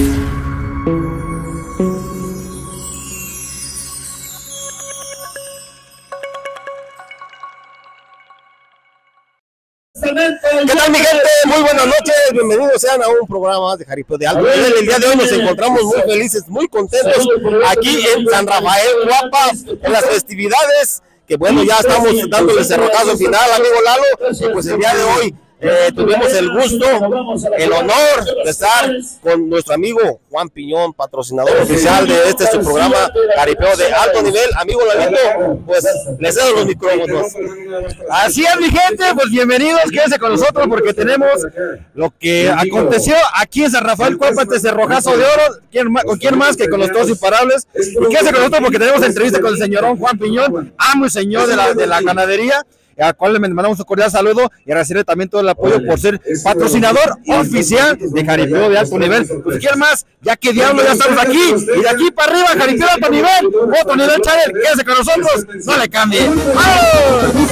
¿Qué tal, mi gente? Muy buenas noches, bienvenidos sean a un programa más de Jaripeo de Alto Nivel. El día de hoy nos encontramos muy felices, muy contentos aquí en San Rafael, Cuapa, en las festividades, que bueno, ya estamos dándole el cerrojazo final, amigo Lalo, y pues el día de hoy tuvimos el gusto, el honor de estar con nuestro amigo Juan Piñón, patrocinador oficial de este su programa Jaripeo de Alto Nivel. Amigo Lalito, pues les cedo los micrófonos. Así es, mi gente, pues bienvenidos, quédense con nosotros porque tenemos lo que aconteció aquí en San Rafael, Cuapa, este cerrojazo de oro. ¿Con quién más que con los todos imparables? Y quédense con nosotros porque tenemos entrevista con el señorón Juan Piñón, amo y señor de la ganadería, al cual le mandamos un cordial saludo y agradecerle también todo el apoyo por ser patrocinador oficial de Jaripeo de Alto Nivel. Pues quién más, ya que diablo, ya estamos aquí, y de aquí para arriba, Jaripeo de Alto Nivel, otro nivel channel, quédese con nosotros, no le cambie. ¡Vamos!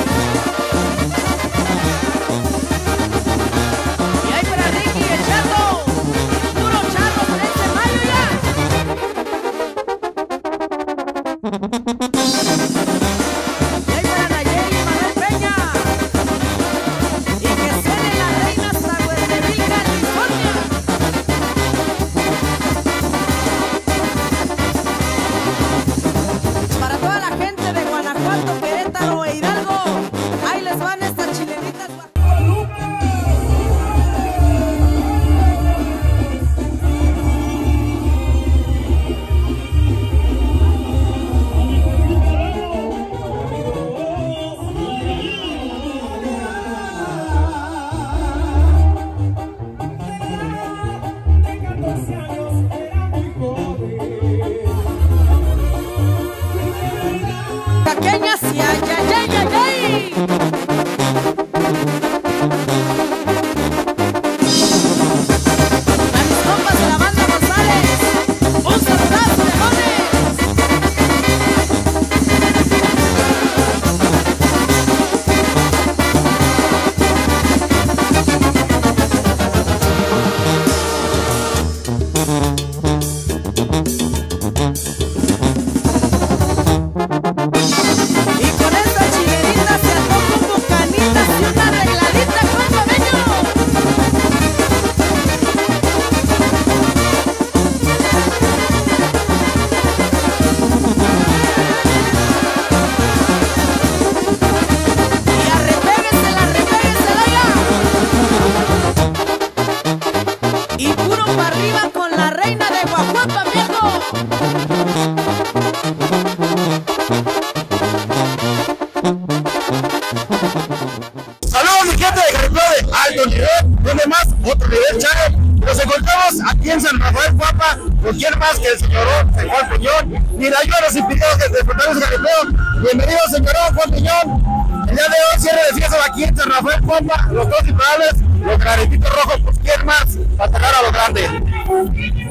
Saludos, mi gente de Jaripeo de Alto Nivel, donde más otro nivel channel. Nos encontramos aquí en San Rafael, Cuapa, con quién más que el señorón Juan Piñón. Mira, yo los invitados que disfrutamos de Jaripeo. Bienvenido, señorón Juan Piñón. El día de hoy cierre de fiesta aquí en San Rafael, Cuapa, los dos imparables, los caretitos rojos, pues quién más para atacar a lo grande.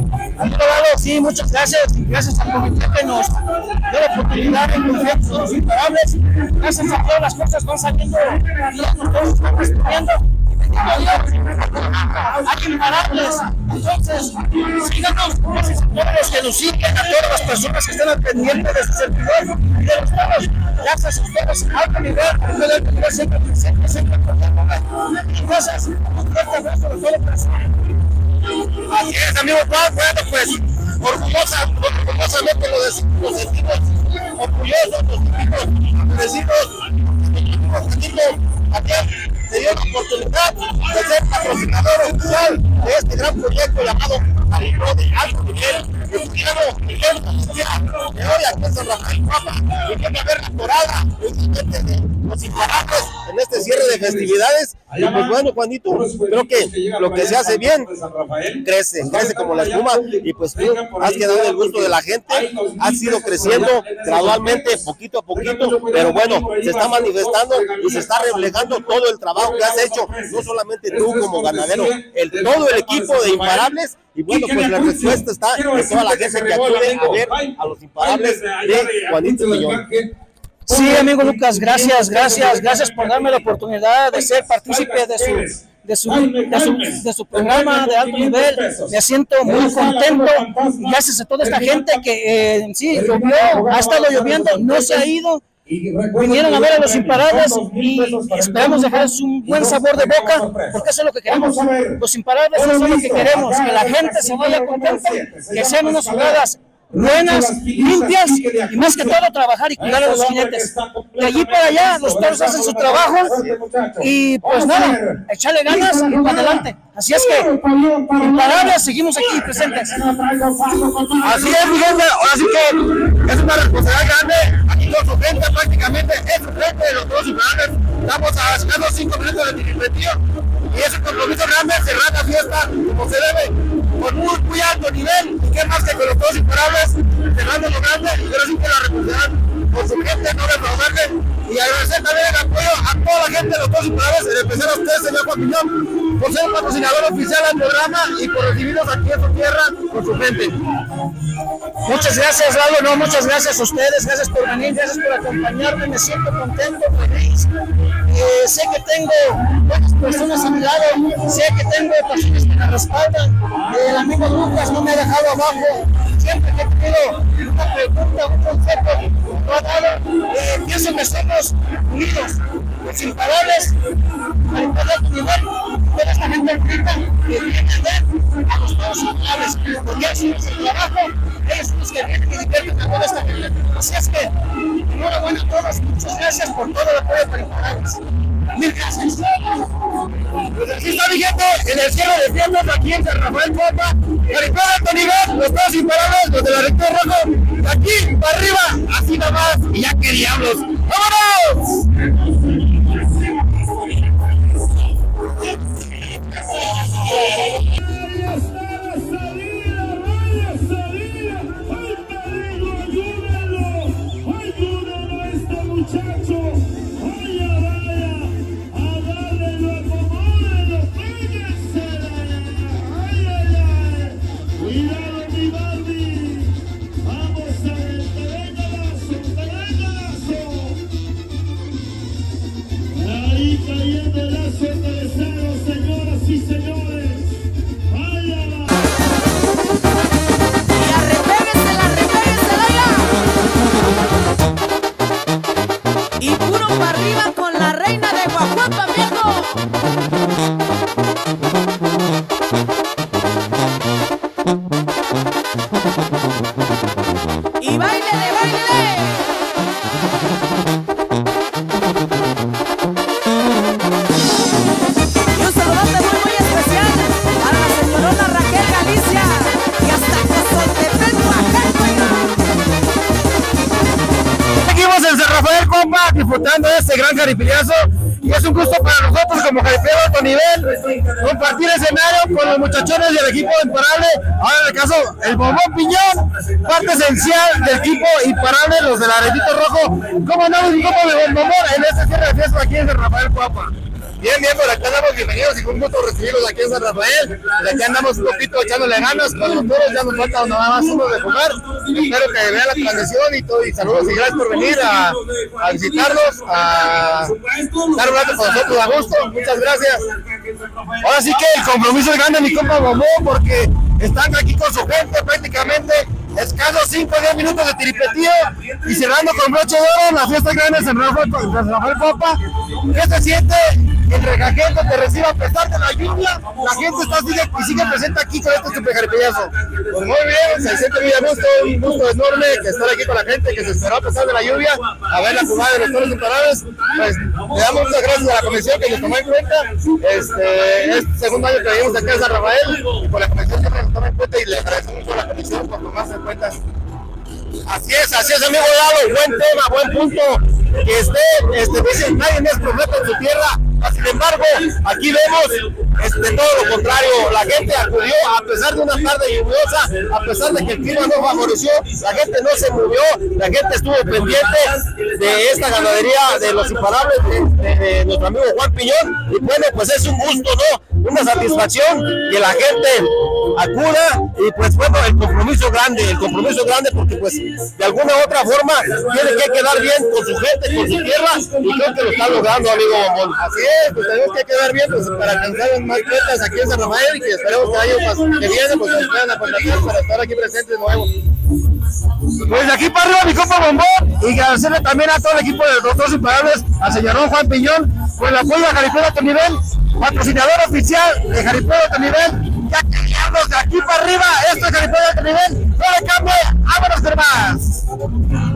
Sí, muchas gracias, y gracias al comité que nos dio la oportunidad de confiar en los imparables. Gracias a todas las cosas van saliendo bien, todos estamos estudiando. Hay imparables, entonces síganos, gracias a todos los que nos siguen, a todas las personas que están al pendiente de su servidor y de los todos. Gracias a ustedes, Alto Nivel, siempre presente. Gracias, un fuerte abrazo de todo el personal. Así es, amigo Juan, bueno, pues orgullosamente lo decimos, orgullosos, los decimos, aquí se dio la oportunidad de ser patrocinador oficial de este gran proyecto llamado Jaripeo de Alto Nivel. De hoy aquí en San Rafael, Cuapa, y que va a haber temporada de los imparables en este cierre de festividades. Y pues bueno, Juanito, creo que lo que se hace bien crece como la espuma, y pues tú has quedado en el gusto de la gente, has ido creciendo gradualmente, poquito a poquito, pero bueno, se está manifestando y se está reflejando todo el trabajo que has hecho, no solamente tú como ganadero, todo el equipo de imparables. Y bueno, pues la respuesta está en toda la gente que acude a ver a los imparables de Juanito Piñón. Sí, amigo Lucas, gracias por darme la oportunidad de ser partícipe de su programa de alto nivel. Me siento muy contento, gracias a toda esta gente que sí, llovió, ha estado lloviendo, no se ha ido. Vinieron a ver a los Imparables y esperamos dejarles un buen sabor de boca, porque eso es lo que queremos. Los Imparables, eso es lo que queremos, que la gente se vaya contenta, que sean unas jugadas buenas, limpias y más que todo trabajar y cuidar a los jinetes. De allí para allá los toros hacen su trabajo y pues nada, echarle ganas y para adelante. Así es que, Imparables, seguimos aquí presentes. Así es, mi gente, ahora sí que es una responsabilidad grande. Aquí con su gente, prácticamente es su frente de los toros Imparables. Estamos a escasos 5 minutos de tiripetío y es un compromiso grande cerrar la fiesta como se debe, con muy alto nivel. Y qué más que con los toros Imparables, cerrando lo grande, y ahora sí que la responsabilidad con su gente no defraudarle. Y agradecer también el apoyo a toda la gente de los toros Imparables, en especial a usted, señor Juan Piñón, por ser el patrocinador oficial del programa y por recibirnos aquí en su tierra con su gente. Muchas gracias, Lalo, no, muchas gracias a ustedes, gracias por venir, gracias por acompañarme, me siento contento, feliz. Sé que tengo buenas personas a mi lado, sé que tengo personas que me respaldan. El amigo Lucas no me ha dejado abajo, siempre que he tenido una pregunta, un concepto, lo ha dado. Pienso que somos unidos, los Imparables, para imponer tu nivel, toda esta gente rica que viene a ver a los toros Imparables, porque eso es el trabajo, ellos son los que vienen y divierten a toda esta gente. Así es que, enhorabuena a todos, muchas gracias por todo el apoyo para Imparables. Mil gracias. Pues aquí está vigente en el cierre de fiestas aquí en San Rafael Cuapa. Jaripeo de alto nivel, los toros Imparables, los de la recta rojo, de aquí para arriba, así nada más, y ya que diablos. ¡Vámonos! Disfrutando de este gran jaripillazo, y es un gusto para nosotros como jaripeo de alto nivel compartir escenario con los muchachones del equipo Imparable. Ahora en el caso el Bombón Piñón, parte esencial del equipo Imparable, los del Aretito Rojo. ¿Cómo andamos mi compa de Bombón en este cierre de fiesta aquí en San Rafael Cuapa? Bien, por acá andamos, bienvenidos y con gusto recibirlos aquí en San Rafael. Desde aquí andamos un poquito echándole ganas con los toros, ya nos falta nada más uno de jugar. Espero que vean la transmisión y todo, y saludos y gracias por venir a visitarnos, a estar un rato con nosotros a gusto. Muchas gracias. Ahora sí que el compromiso es grande, mi compa Bombón, porque están aquí con su gente prácticamente escasos 5 o 10 minutos de tiripetío y cerrando con broche de oro la fiesta grande de San Rafael Copa. ¿Qué se siente? Entre la gente te recibe a pesar de la lluvia, la gente está sigue presente aquí con este super jaripillazo. Pues muy bien, se siente muy a gusto, un gusto enorme que estar aquí con la gente que se esperó a pesar de la lluvia a ver la jugada de los toros Imparables. Pues le damos muchas gracias a la comisión que nos tomó en cuenta. Este segundo año que venimos aquí a San Rafael y por la comisión que nos tomó en cuenta, y le agradecemos mucho a la comisión por tomarse en cuenta. Así es, amigo Lalo, buen tema, buen punto. Que dicen, nadie es profeta en su tierra. Sin embargo, aquí vemos todo lo contrario. La gente acudió a pesar de una tarde lluviosa, a pesar de que el clima no favoreció, la gente no se movió, la gente estuvo pendiente de esta ganadería de los Imparables de nuestro amigo Juan Piñón. Y bueno, pues es un gusto, ¿no? Una satisfacción que la gente acuda y pues bueno, el compromiso grande porque pues de alguna u otra forma tiene que quedar bien con su gente, con su tierra y creo que lo está logrando, amigo Bombón. Así es, pues tenemos que quedar bien pues, para alcanzar más metas aquí en San Rafael y que esperemos que el año que viene pues nos puedan acompañar para estar aquí presentes de nuevo. Pues de aquí para arriba mi compa Bombón y agradecerle también a todo el equipo de los Dos Imparables, al señor Juan Piñón por el apoyo a Jaripeo de Alto Nivel, patrocinador oficial de Jaripeo de Alto Nivel. Ya cambiamos de aquí para arriba, esto es Jaripeo de Alto Nivel, no le cambie, vámonos, hermanos.